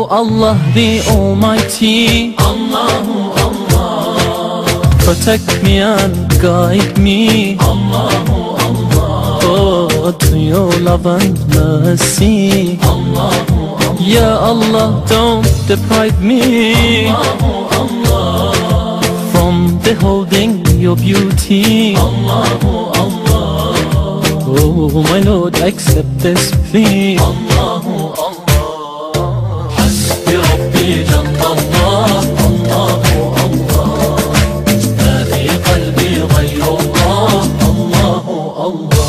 Allah the Almighty, Allahu Allah, protect me and guide me, Allahu Allah, oh, to your love and mercy. Allahu Allah, Ya Allah, don't deprive me Allahu Allah, from beholding your beauty. Allahu Allah, Oh my Lord, accept this plea. Allahu Allah, Hasbi Rabbi Jallallah, Allahu Allah, Ma fi qalbi ghayrullah, Allahu Allah.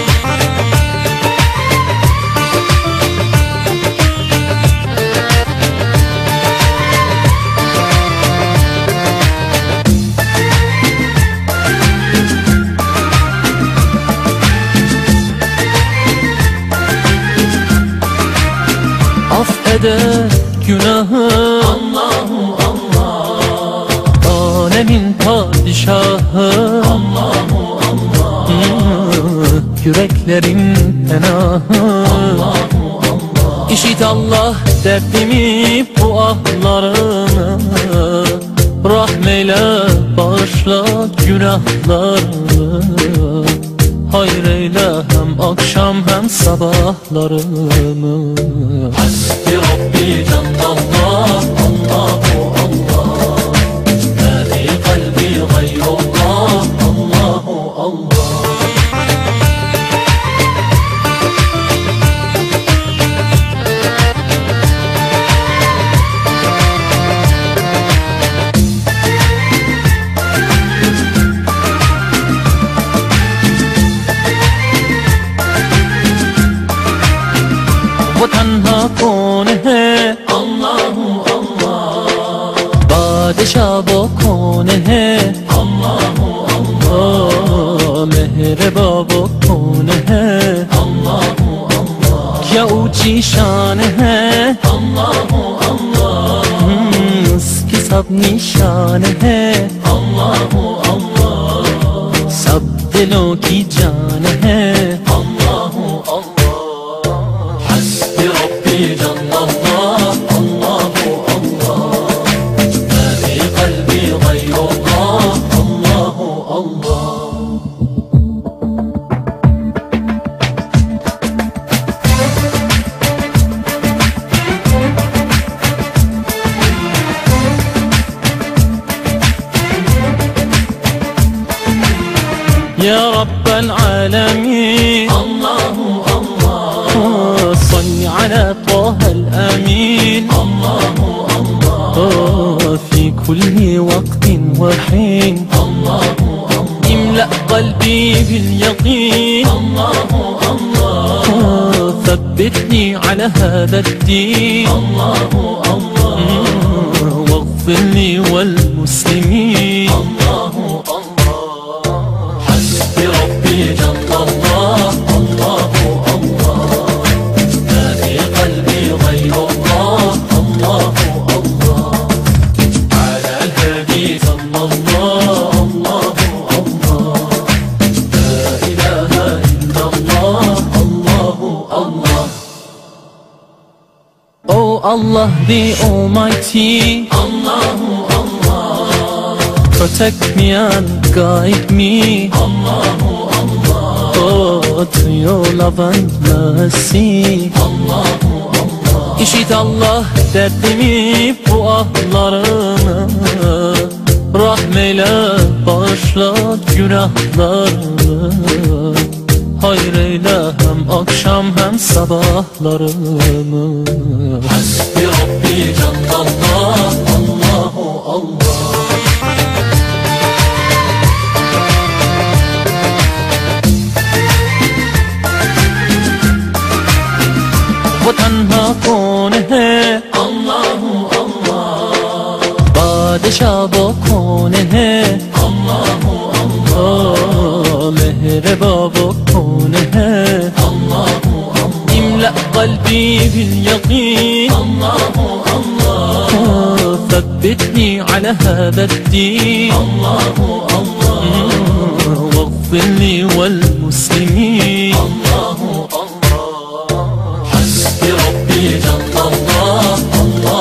Affeder günahı Allahu Allah, alemin padişahı, Allahu Allah, yüreklerin penahı. Allahu Allah, İşit Allah derdimi, bu ahlarını, rahmeyle bağışla günahlarını. Hayır eyle hem akşam hem sabahlarımı. Hasbi Rabbi Jallallah, Allahu Allah, Ma fi qalbi ghayrullah, Allahu Allah. वो तन्हा कौन है, Allahu Allah, बादशाह वो कौन है, Allahu Allah, ओ मेहरबा वो कौन है, Allahu Allah, क्या ऊंची शान है, Allahu Allah, उसकी सब निशान है, Allahu Allah, सब दिलों की जान है। Allahu Allah, Hasbi Rabbi Jallallah, Allahu Allah, Ma fi qalbi ghayrullah, Allahu Allah. يا رب العالمين، Allahu Allah, صل على طه الأمين، Allahu Allah, في كل وقت وحين، Allahu Allah, املأ قلبي باليقين، Allahu Allah, ثبتني على هذا الدين، Allahu Allah, واغفر لي والمسلمين. Allahu Allah, Hasbi Rabbi Jallallah, Allahu Allah, Ma fi qalbi ghayrullah, Allahu Allah, Ala al-Hadi sallallahu, Allahu Allah, La ilaha illallah, Allahu Allah. Oh Allah the Almighty, Allahu Allah, protect me and guide me, Allahu Allah, oh, to your love and mercy. Allahu Allah, İşit Allah derdimi, bu ahlarını, rahmeyle bağışla günahlarını. Hayır eyle hem akşam hem sabahlarımı. Hasbi Rabbi Jallallah, Allahu Allah. वो तन्हा कौन है, Allahu Allah, बादशाह वो कौन है, Allahu Allah, ओ मेहरबा वो कौन है, Allahu Allah, املأ قلبي باليقين، Allahu Allah, ثبتني على هذا الدين، Allahu Allah, واغفر لي والمسلمين. Allahu Allah, Hasbi Rabbi Jallallah, Allah.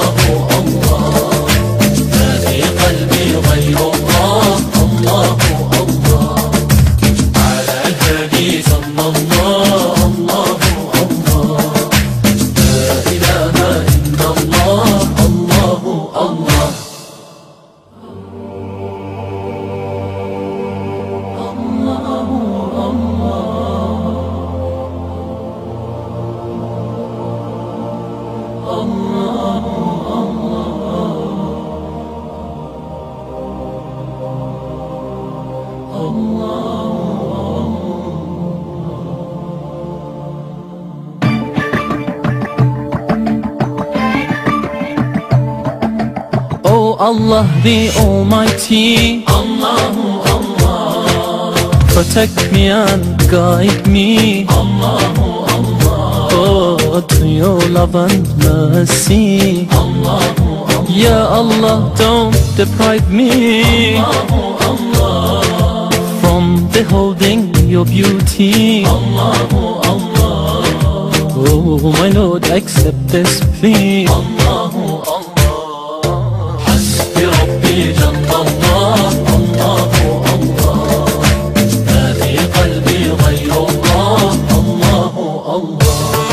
Allah the Almighty, Allahu Allah, protect me and guide me, Allahu Allah, oh, to your love and mercy. Allahu Allah, Ya Allah, don't deprive me Allahu Allah, from beholding your beauty. Allahu Allah, Oh my Lord, accept this plea. Allahu Allah, Hasbi Rabbi Jallallah, Allahu Allah, Ma fi qalbi ghayrullah, Allahu Allah.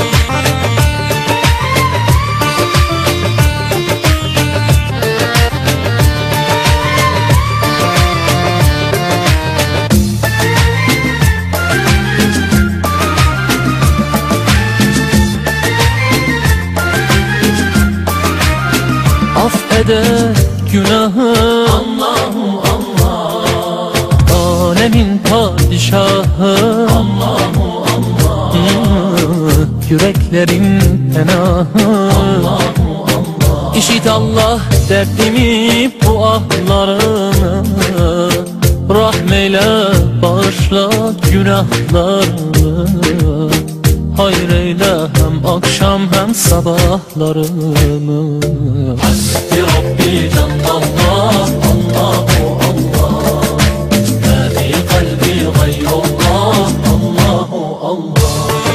Affeder günahı Allahu Allah, alemin padişahı. Allahu Allah, Yüreklerin penahı. Allahu Allah, İşit Allah derdimi, bu ahlarımı. Rahmeyle bağışla günahlarımı. Hayır eyle hem akşam hem sabahlarımı. Hasbi Rabbi Jallallah, Allahu Allah, Ma fi qalbi ghayrullah, Allahu Allah.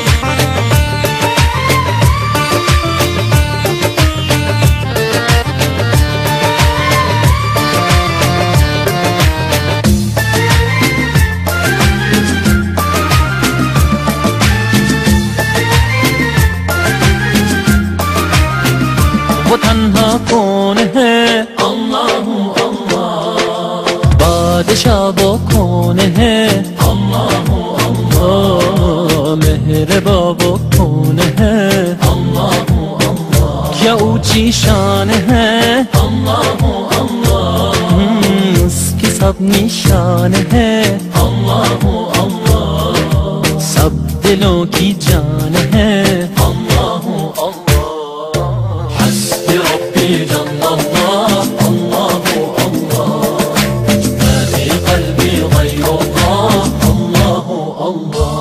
वो तन्हा कौन है, Allahu Allah, बादशाह वो कौन है, Allahu Allah, ओ मेहरबा वो कौन है, Allahu Allah, क्या ऊंची शान है, Allahu Allah, उसकी सब निशान है, Allahu Allah, सब दिलों की जान है। Allahu Allah, Hasbi Rabbi Jallallah, Allahu Allah, Ma fi qalbi ghayrullah, Allahu Allah.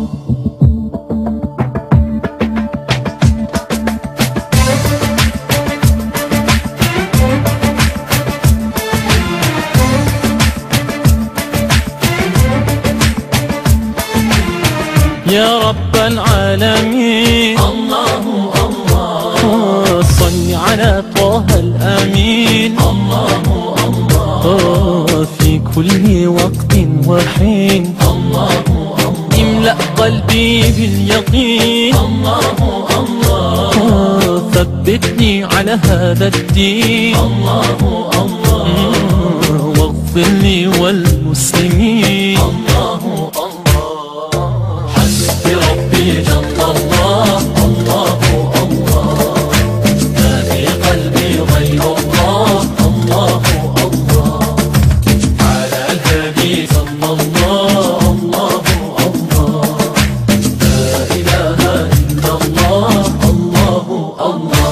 يا رب العالمين Allahu Allah, صل على طه الأمين Allahu Allah, في كل وقت وحين Allahu Allah, املأ قلبي باليقين Allahu Allah, ثبتني على هذا الدين Allahu Allah, واغفر لي والمسلمين. Allahu Allah, Hasbi Rabbi Jallallah, Allahu Allah, Ma fi qalbi ghayrullah, Allahu Allah, Ala al-Hadi sallallahu, Allahu Allah, La ilaha illallah, Allahu Allah.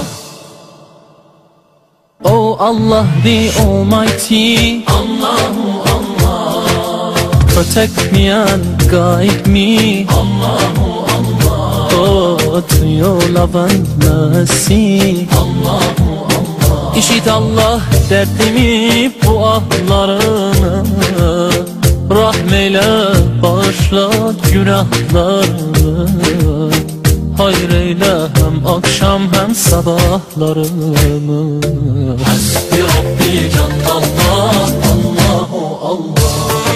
Oh Allah the Almighty, Allahu Allah, protect me and guide me, Allahu Allah, oh, to your love and mercy. Allahu Allah, İşit Allah derdimi, bu ahlarımı. Rahmeyle bağışla günahlarımı. Hayır eyle hem akşam hem sabahlarımı. Hasbi Rabbi Jallallah, Allahu Allah.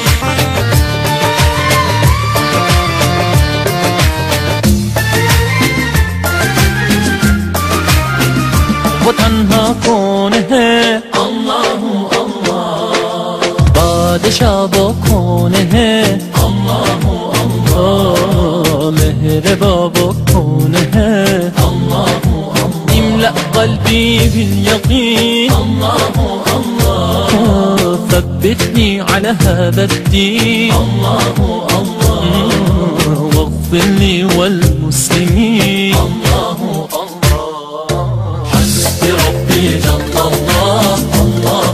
वो तन्हा कौन है, Allahu Allah, बादशाह वो कौन है, Allahu Allah, ओ मेहरबा वो कौन है, Allahu Allah, املأ قلبي باليقين. Allahu Allah, ثبتني على هذا الدين. Allahu Allah, واغفر لي والمسلمين. Allahu Allah, Hasbi Rabbi Jallallah, Allahu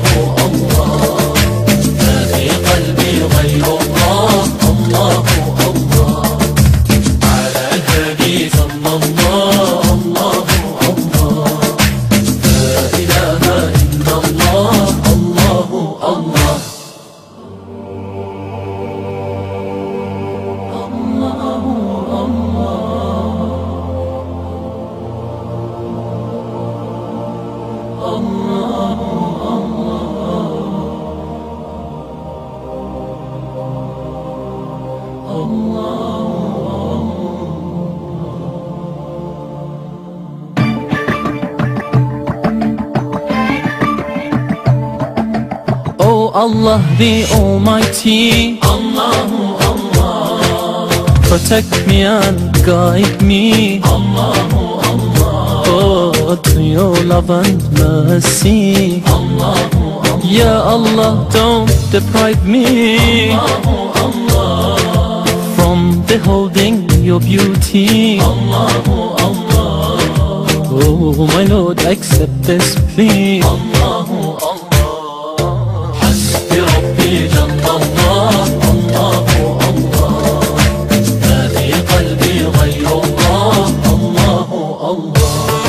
Oh Allah the Almighty, Allahu Allah, protect me and guide me, Allahu Allah, oh, to your love and mercy. Allahu Allah, Ya Allah, don't deprive me Allahu Allah, from beholding your beauty. Allahu Allah, Oh my Lord, accept this plea. Allahu Allah. حسبي ربي جل الله، الله الله، ما في قلبي غير الله، الله الله.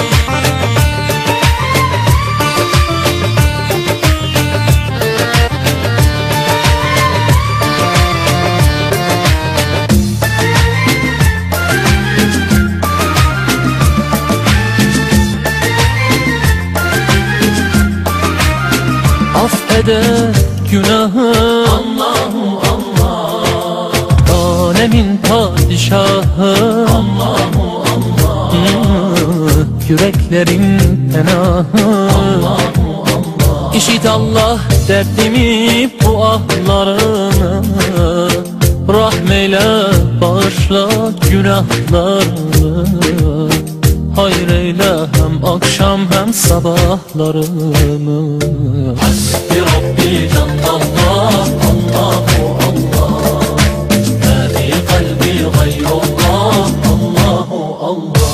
Affeder günahı Allahu Allah, alemin padişahı. Allahu Allah, Yüreklerin penahı. Allahu Allah, İşit Allah derdimi, bu ahlarını. Rahmeyle bağışla günahlarını. Hayır eyle hem akşam hem sabahlarımı. حسبي ربي جل الله، الله الله، ما في قلبي غير الله، الله الله.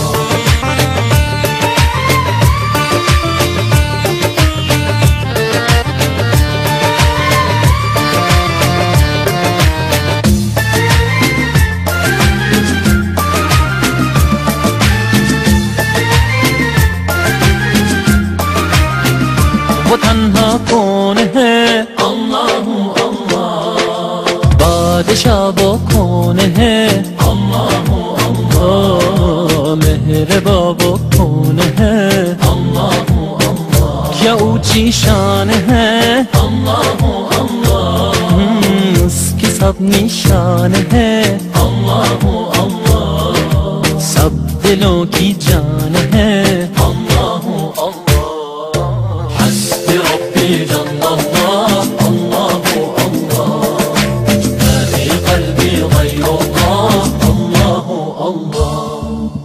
वो तन्हा कौन है, Allahu Allah, बादशाह वो कौन है, Allahu Allah, ओ मेहरबा वो कौन है, Allahu Allah, क्या ऊंची शान है, Allahu Allah, उसकी सब निशान है, Allahu Allah, सब दिलों की जान है. Allahu Allah. حسبي ربي جل الله، الله الله، ما في قلبي غير الله، الله الله.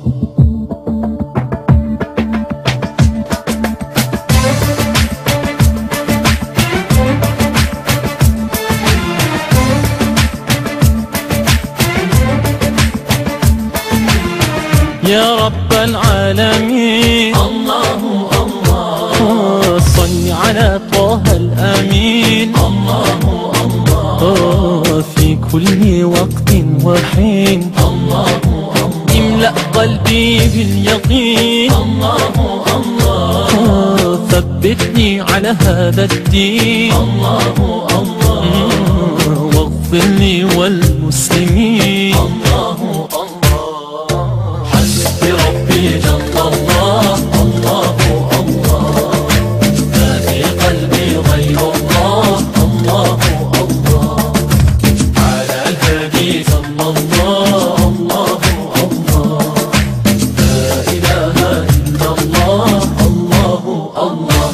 يا رب العالمين، الله الله، صل على طه الأمين، الله الله، في كل وقت وحين. الله الله، املأ قلبي باليقين، الله الله، ثبتني على هذا الدين، الله الله، واغفر لي والمسلمين. الله الله. حسبي ربي جل الله، الله الله، ما في قلبي غير الله، الله الله. على الهادي صلى الله، الله الله، لا إله إلا الله، الله الله.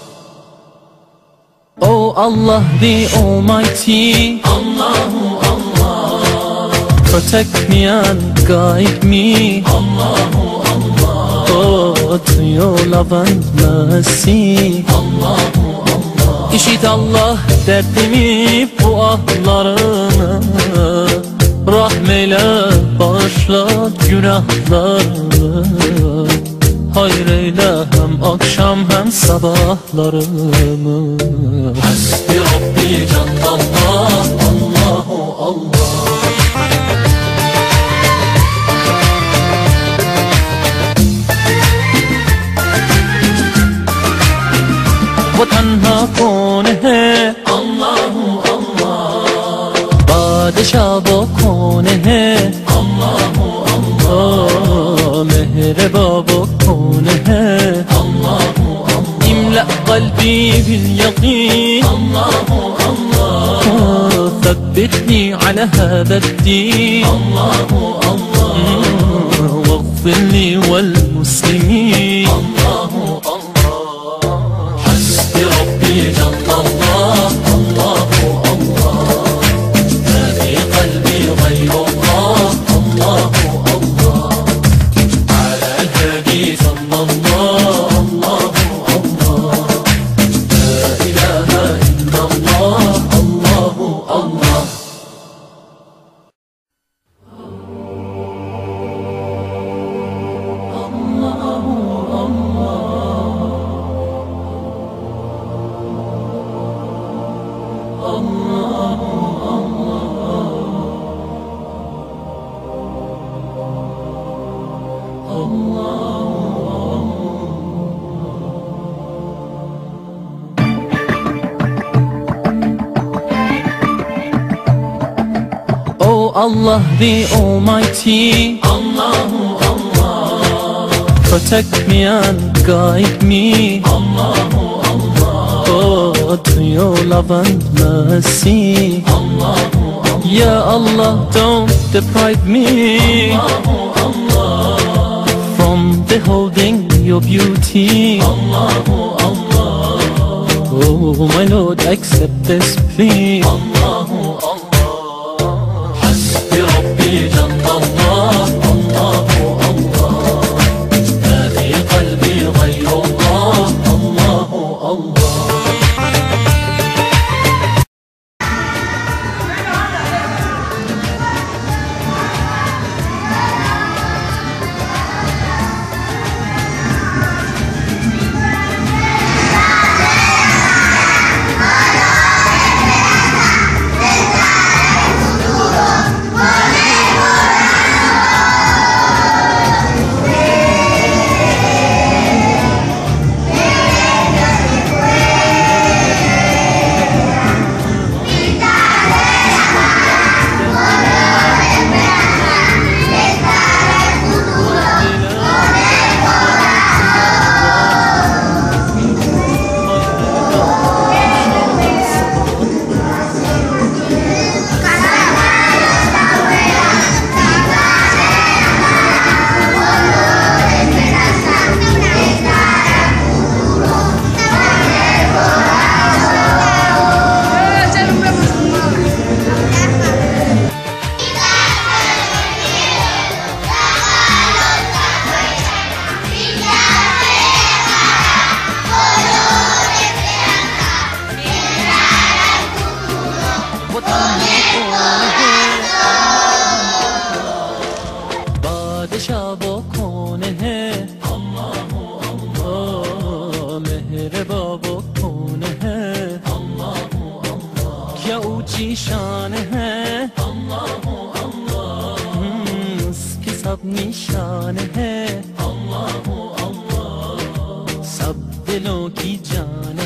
Oh Allah the Almighty, Allahu Allah, protect me and guide me, Allahu Allah, oh, to your love and mercy. Allahu Allah, İşit Allah derdimi, bu ahlarını. Rahmeyle bağışla günahlarını. Hayır eyle hem akşam hem sabahlarımı. حسبي ربي جل الله، الله الله. वो तन्हा कौन है, الله الله، बादशाह वो कौन है, الله الله، ओ मेहरबा वो कौन है. الله الله، املأ قلبي باليقين الله الله ثبتني على هذا الدين الله الله واغفر لي والمسلمين الله الله حسبي ربي جل الله الله الله ما في قلبي غير الله الله الله على الهادي صلى الله الله الله لا إله إلا الله الله الله Oh Allah the Almighty, الله الله protect me and guide me, الله الله oh, to your love and mercy. الله Ya Allah, don't deprive me from beholding your beauty. الله الله Oh my Lord, accept this plea. الله الله حسبي ربي جل الله الله الله ما في قلبي غير الله الله الله बादशाह वो कौन है, मेहरबा वो कौन है, क्या ऊंची शान है, उसकी सब निशान है, सब दिलों की जान